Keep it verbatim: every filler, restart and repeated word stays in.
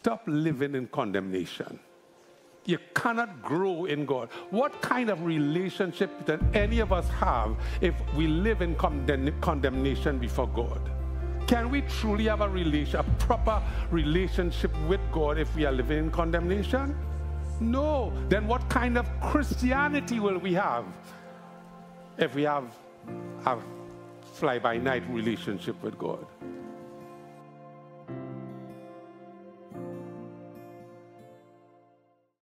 stop living in condemnation. You cannot grow in God. What kind of relationship does any of us have if we live in condemn condemnation before God? Can we truly have a, relation, a proper relationship with God if we are living in condemnation? No. Then what kind of Christianity will we have if we have a fly-by-night relationship with God?